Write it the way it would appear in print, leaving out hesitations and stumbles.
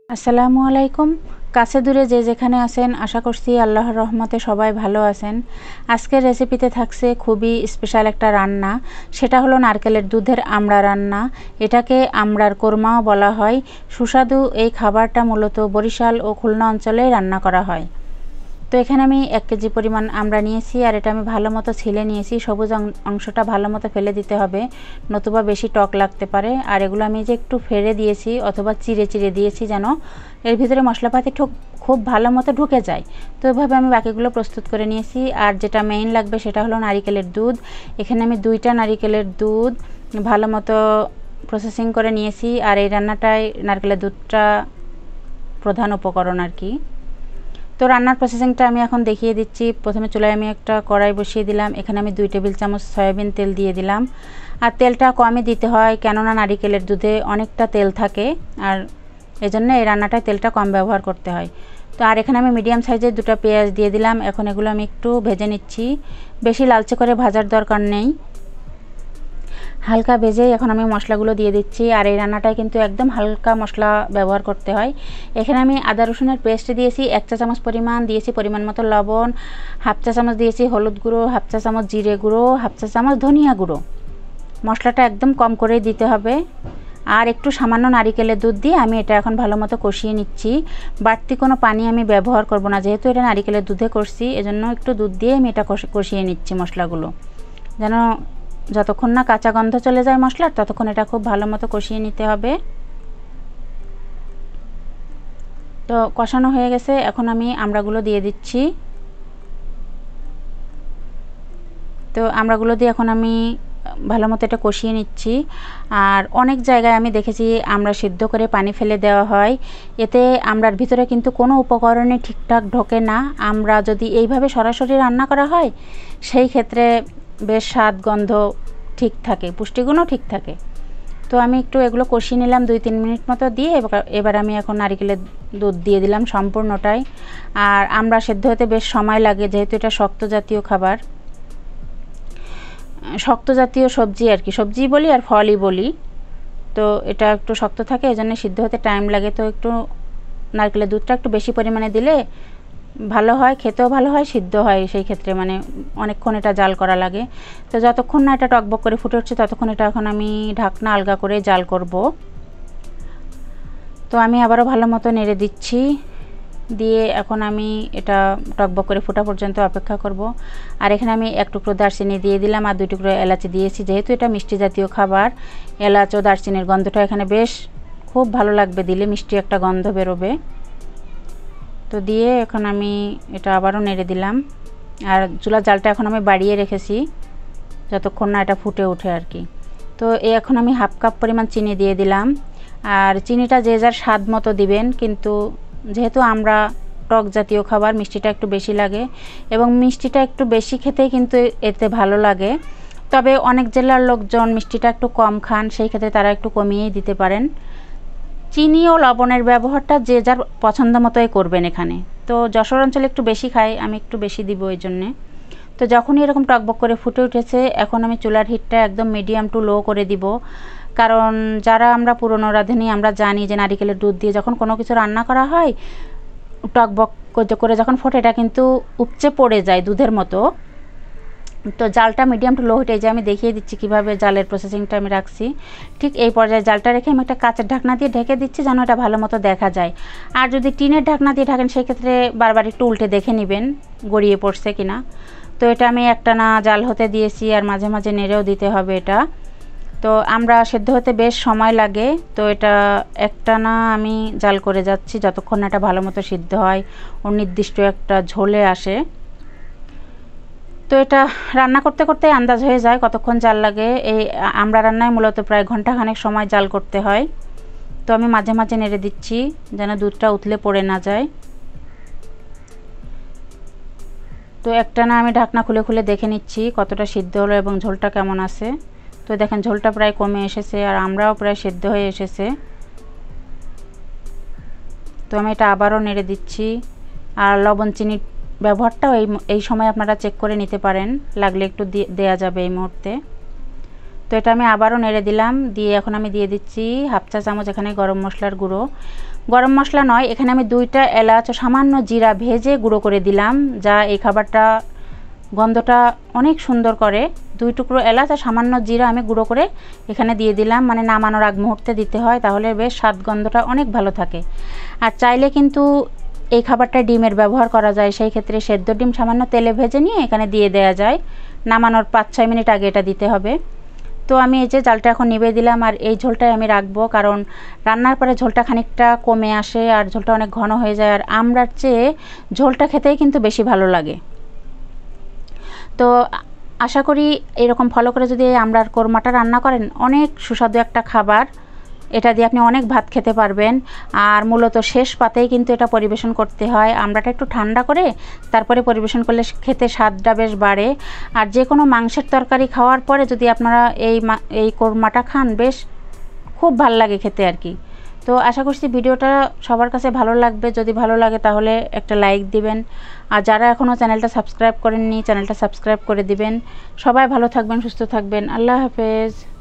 আসসালামু আলাইকুম। কাছে দূরে যে যেখানে আছেন আশা করছি আল্লাহর রহমতে সবাই ভালো আছেন। আজকের রেসিপিতে থাকছে খুবই স্পেশাল একটা রান্না, সেটা হলো নারকেলের দুধের আমড়া রান্না। এটাকে আমড়ার কোরমাও বলা হয়। সুস্বাদু এই খাবারটা মূলত বরিশাল ও খুলনা অঞ্চলে রান্না করা হয়। তো এখানে আমি 1 কেজি পরিমাণ আমড়া নিয়েছি, আর এটা আমি ভালো মতো ছিলে নিয়েছি। সবুজ অংশটা ভালো মতো ফেলে দিতে হবে, নতুবা বেশি টক লাগতে পারে। আর এগুলো আমি যে একটু ফেড়ে দিয়েছি অথবা চিড়ে চিড়ে দিয়েছি যেন এর ভিতরে মশলাপাতি খুব ভালো মতো ঢুকে যায়। তো এভাবে আমি বাকিগুলো প্রস্তুত করে নিয়েছি। আর যেটা মেইন লাগবে সেটা হলো নারিকেলের দুধ। এখানে আমি 2টা নারিকেলের দুধ ভালো মতো প্রসেসিং করে নিয়েছি। আর এই রান্নাটায় নারকেলের দুধটা প্রধান উপকরণ আর কি। তো রান্নার প্রসেসিংটা আমি এখন দেখিয়ে দিচ্ছি। প্রথমে চুলায় আমি একটা কড়াই বসিয়ে দিলাম। এখানে আমি 2 টেবিল চামচ সয়াবিন তেল দিয়ে দিলাম। আর তেলটা কমই দিতে হয়, কেননা নারিকেলের দুধে অনেকটা তেল থাকে, আর এজন্য এই রান্নাটায় তেলটা কম ব্যবহার করতে হয়। তো আর এখানে আমি মিডিয়াম সাইজের 2টা পেঁয়াজ দিয়ে দিলাম। এখন এগুলো আমি একটু ভেজে নিচ্ছি, বেশি লালচে করে ভাজার দরকার নেই, হালকা ভেজেই এখন আমি মশলাগুলো দিয়ে দিচ্ছি। আর এই রান্নাটায় কিন্তু একদম হালকা মশলা ব্যবহার করতে হয়। এখানে আমি আদা রসুনের পেস্ট দিয়েছি 1 চা চামচ পরিমাণ, দিয়েছি পরিমাণ মতো লবণ, 1/2 চা চামচ দিয়েছি হলুদ গুঁড়ো, 1/2 চা চামচ জিরে গুঁড়ো, 1/2 চা চামচ ধনিয়া গুঁড়ো। মশলাটা একদম কম করেই দিতে হবে। আর একটু সামান্য নারিকেলের দুধ দিয়ে আমি এটা এখন ভালো মতো কষিয়ে নিচ্ছি। বাড়তি কোনো পানি আমি ব্যবহার করব না, যেহেতু এটা নারিকেলের দুধে করছি, এজন্য একটু দুধ দিয়ে আমি এটা কষিয়ে নিচ্ছি মশলাগুলো, যেন যতক্ষণ না কাঁচা গন্ধ চলে যায় মশলার ততক্ষণ এটা খুব ভালো মতো কষিয়ে নিতে হবে। তো কষানো হয়ে গেছে, এখন আমি আমড়াগুলো দিয়ে দিচ্ছি। তো আমড়াগুলো দিয়ে এখন আমি ভালো মতো এটা কষিয়ে নিচ্ছি। আর অনেক জায়গায় আমি দেখেছি আমড়া সিদ্ধ করে পানি ফেলে দেওয়া হয়, এতে আমড়ার ভিতরে কিন্তু কোনো উপকরণে ঠিকঠাক ঢোকে না। আমরা যদি এইভাবে সরাসরি রান্না করা হয় সেই ক্ষেত্রে বেশ স্বাদ গন্ধ ঠিক থাকে, পুষ্টিগুণও ঠিক থাকে। তো আমি একটু এগুলো কষিয়ে নিলাম 2-3 মিনিট মতো দিয়ে। এবার আমি এখন নারিকেলের দুধ দিয়ে দিলাম সম্পূর্ণটাই। আর আমড়া সেদ্ধ হতে বেশ সময় লাগে, যেহেতু এটা শক্ত জাতীয় খাবার, শক্ত জাতীয় সবজি আর কি, সবজি বলি আর ফলই বলি। তো এটা একটু শক্ত থাকে, এজন্য সিদ্ধ হতে টাইম লাগে। তো একটু নারকেলের দুধটা একটু বেশি পরিমাণে দিলে ভালো হয়, খেতেও ভালো হয়, সিদ্ধ হয়। সেই ক্ষেত্রে মানে অনেকক্ষণ এটা জাল করা লাগে। তো যতক্ষণ না এটা টকবক করে ফুটে উঠছে ততক্ষণ এটা এখন আমি ঢাকনা আলগা করে জাল করব। তো আমি আবারও ভালো মতো নেড়ে দিচ্ছি, দিয়ে এখন আমি এটা টকবক করে ফোটা পর্যন্ত অপেক্ষা করব। আর এখানে আমি 1 টুকরো দারচিনি দিয়ে দিলাম, আর 2 টুকরো এলাচি দিয়েছি। যেহেতু এটা মিষ্টি জাতীয় খাবার, এলাচ ও দারচিনির গন্ধটা এখানে বেশ খুব ভালো লাগবে, দিলে মিষ্টি একটা গন্ধ বেরোবে। তো দিয়ে এখন আমি এটা আবারও নেড়ে দিলাম। আর চুলার জালটা এখন আমি বাড়িয়ে রেখেছি যতক্ষণ না এটা ফুটে ওঠে আর কি। তো এখন আমি 1/2 কাপ পরিমাণ চিনি দিয়ে দিলাম। আর চিনিটা যে যার স্বাদ মতো দিবেন, কিন্তু যেহেতু আমরা টক জাতীয় খাবার, মিষ্টিটা একটু বেশি লাগে, এবং মিষ্টিটা একটু বেশি খেতেই কিন্তু এতে ভালো লাগে। তবে অনেক জেলার লোকজন মিষ্টিটা একটু কম খান, সেই ক্ষেত্রে তারা একটু কমিয়েই দিতে পারেন। চিনি ও লবণের ব্যবহারটা যে যার পছন্দ মতোই করবেন এখানে। তো যশোর অঞ্চলে একটু বেশি খাই, আমি একটু বেশি দিব এই জন্যে। তো যখনই এরকম টকবক করে ফুটে উঠেছে, এখন আমি চুলার হিটটা একদম মিডিয়াম টু লো করে দিব। কারণ যারা আমরা পুরনো রাঁধুনি, আমরা জানি যে নারিকেলের দুধ দিয়ে যখন কোনো কিছু রান্না করা হয়, টকবক করে যখন ফোটে এটা কিন্তু উপচে পড়ে যায় দুধের মতো। তো জালটা মিডিয়াম টু লো হিটে, যে আমি দেখিয়ে দিচ্ছি কিভাবে জালের প্রসেসিংটা আমি রাখছি। ঠিক এই পর্যায়ে জালটা রেখে আমি একটা কাঁচের ঢাকনা দিয়ে ঢেকে দিচ্ছি, যেন এটা ভালো মতো দেখা যায়। আর যদি টিনের ঢাকনা দিয়ে ঢাকেন সেক্ষেত্রে বারবার একটু উল্টে দেখে নেবেন গড়িয়ে পড়ছে কিনা। তো এটা আমি একটানা জাল হতে দিয়েছি, আর মাঝে মাঝে নেড়েও দিতে হবে এটা। তো আমরা সেদ্ধ হতে বেশ সময় লাগে, তো এটা একটানা আমি জাল করে যাচ্ছি যতক্ষণ না এটা ভালো মতো সিদ্ধ হয় ও নির্দিষ্ট একটা ঝোলে আসে। তো এটা রান্না করতে করতে আন্দাজ হয়ে যায় কতক্ষণ জাল লাগে। এই আমরা রান্নায় মূলত প্রায় ঘন্টাখানেক সময় জাল করতে হয়। তো আমি মাঝে মাঝে নেড়ে দিচ্ছি যেন দুধটা উতলে পড়ে না যায়। তো একটানা আমি ঢাকনা খুলে খুলে দেখে নিচ্ছি কতটা সিদ্ধ হলো এবং ঝোলটা কেমন আছে। তো দেখেন ঝোলটা প্রায় কমে এসেছে, আর আমরাও প্রায় সিদ্ধ হয়ে এসেছে। তো আমি এটা আবারও নেড়ে দিচ্ছি। আর লবণ চিনির ব্যবহারটাও এই সময় আপনারা চেক করে নিতে পারেন, লাগলে একটু দেয়া যাবে এই মুহূর্তে। তো এটা আমি আবারও নেড়ে দিলাম। দিয়ে এখন আমি দিয়ে দিচ্ছি হাফ চা চামচ এখানে গরম মশলার গুঁড়ো। গরম মশলা নয়, এখানে আমি 2টা এলাচ ও সামান্য জিরা ভেজে গুঁড়ো করে দিলাম, যা এই খাবারটা গন্ধটা অনেক সুন্দর করে। 2 টুকরো এলাচ আর সামান্য জিরা আমি গুঁড়ো করে এখানে দিয়ে দিলাম, মানে নামানোর আগ মুহূর্তে দিতে হয়, তাহলে বেশ স্বাদ গন্ধটা অনেক ভালো থাকে। আর চাইলে কিন্তু এই খাবারটা ডিমের ব্যবহার করা যায়, সেই ক্ষেত্রে সেদ্ধ ডিম সামান্য তেলে ভেজে নিয়ে এখানে দিয়ে দেওয়া যায়। নামানোর 5-6 মিনিট আগে এটা দিতে হবে। তো আমি এই যে জালটা এখন নিভিয়ে দিলাম, আর এই ঝোলটাই আমি রাখবো, কারণ রান্নার পরে ঝোলটা খানিকটা কমে আসে আর ঝোলটা অনেক ঘন হয়ে যায়, আর আমড়ার চেয়ে ঝোলটা খেতেই কিন্তু বেশি ভালো লাগে। তো আশা করি এরকম ফলো করে যদি এই আমড়ার কোরমাটা রান্না করেন, অনেক সুস্বাদু একটা খাবার। এটা দিয়ে আপনি অনেক ভাত খেতে পারবেন। আর মূলত শেষ পাতেই কিন্তু এটা পরিবেশন করতে হয়। আমড়াটা একটু ঠান্ডা করে তারপরে পরিবেশন করলে খেতে স্বাদটা বেশ বাড়ে। আর যে কোনো মাংসের তরকারি খাওয়ার পরে যদি আপনারা এই কোরমাটা খান, বেশ খুব ভাল লাগে খেতে আর কি। তো আশা করছি ভিডিওটা সবার কাছে ভালো লাগবে। যদি ভালো লাগে তাহলে একটা লাইক দিবেন, আর যারা এখনও চ্যানেলটা সাবস্ক্রাইব করেননি চ্যানেলটা সাবস্ক্রাইব করে দিবেন। সবাই ভালো থাকবেন, সুস্থ থাকবেন। আল্লাহ হাফেজ।